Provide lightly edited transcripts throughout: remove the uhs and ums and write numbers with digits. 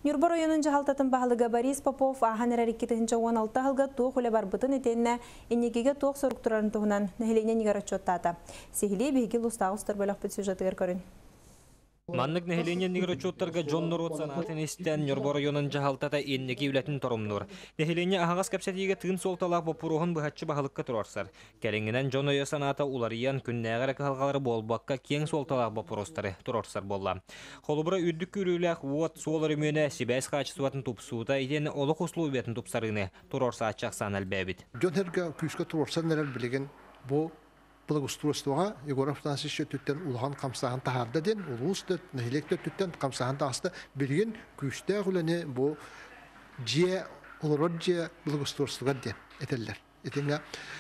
Нюрба районын жахалтатын бағылыға Борис Попов ахан әрәрекетінші 16 ғылға тоқ үлі барбытын етеніне еннекеге тоқ сұрықтырарын тұғынан нәхелене негар отчоттады. Сехіле бейгіл ұстағыстыр бөліқ бүт сюжетігер көрін. Маннык нехеленен нигрочоттарга Джон Норот санатын истен Нюрба районын жахалтата еннеки үлетін торумнур. Нехелене ағас кәпсәтиге тыын солталақ бопуруғын бұхатчы бағылыққа тұрарсар. Кәреңінен Джон Ойо саната улариян күннәғірі қалғалары болбаққа кең солталақ бопурустары тұрарсар болла. Қолыбыра үрдік көрілік уот суолар өмені Сибәс қачысуатын тупсуыта етен олық ұслу бетін тупсарыны тұрарса атчақсан әлбәбіт. Джон Херга күйіске тұрарсан нәрәл білеген бұл благоустройствоға Егоров Францисче түттен улахан қамсаған тахарда ден, улуысты, нәхелектер түттен қамсаған тағысты білген күйісті ғылыны бұл жия, оларод жия благоустройствоға ден етелер. Етенге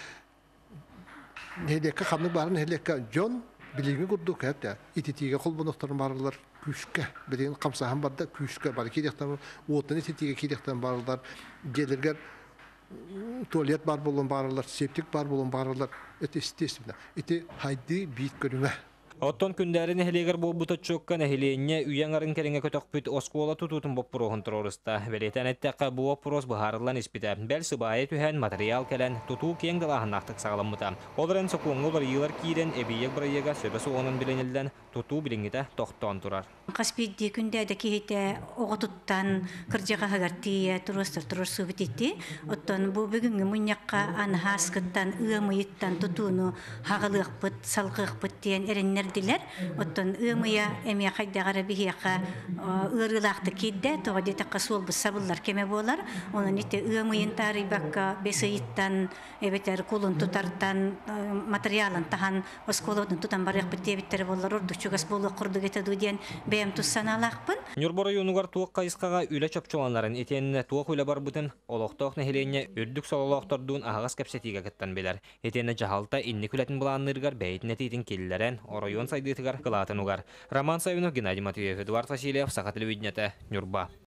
нәхелекке қамның барын нәхелекке Джон білген күрді кәпті, итетиге қол бұнықтарын барылар күйіске, білген қамсаған барда күйіске бар кейдектен, отын итетиге кейдектен барылар, желергер туалет бар болон барылар, септик бар болон барылар. Это естественно. Это хайды бит көрүңө. Оттон күндәрі нәхелегер болбута чокка нәхелене үйәңарын кәріңе көтөк бүт оскола тұтутын боппұрығын тұрорыста. Велетен әттәққа бұл оппұрос бұхарылан іспіті. Бәл сыбайы түхән материал кәлән тұту кең далағын ақтық сағаламыта. Оларын соқуңы бір елар кейден әбейек бір ega сөбесі оңын біленілден тұту біліңіті тоқтан тұрар. Қаспейді күндәді кейті оғы тұттан кіржеға ғағартия тұрыстыр тұрыр сөбітетті. Оттан бұл бүгінгі мұньяққа анхаскыттан, ұйымыйыттан тұтуыны хағылық бұт, салқық бұт дейін әріннер дилер. Оттон ымыя эмия хайдагара бихияка ырылақты кейді, тоға детаққа сол бұл сабылар кеме болар. Оның ете ымыйын тары баққа бесейіттан, әбетер қолын тұтартан, материалын таған осколудың тұтан барық біттебеттері болар. Ордық чугас болу құрдық етеді дейін бәйім тұссан алақпын. Нюрба районугар туық қайысқаға үйлі чөпчоланларын етеніне туық үйлі бар бұтын олықтық нәхелене үрдік сололықтырдуын ағас кәпсетіге кіттан белер. Етені жағалта инні күлетін бұланырғар бәйітіне тейдің келілерін район сайдытыгар кылатын угар. Роман Савинов, Геннадий Матвеев, Эдуард Васильев, Саха телевидениете, Нюрба.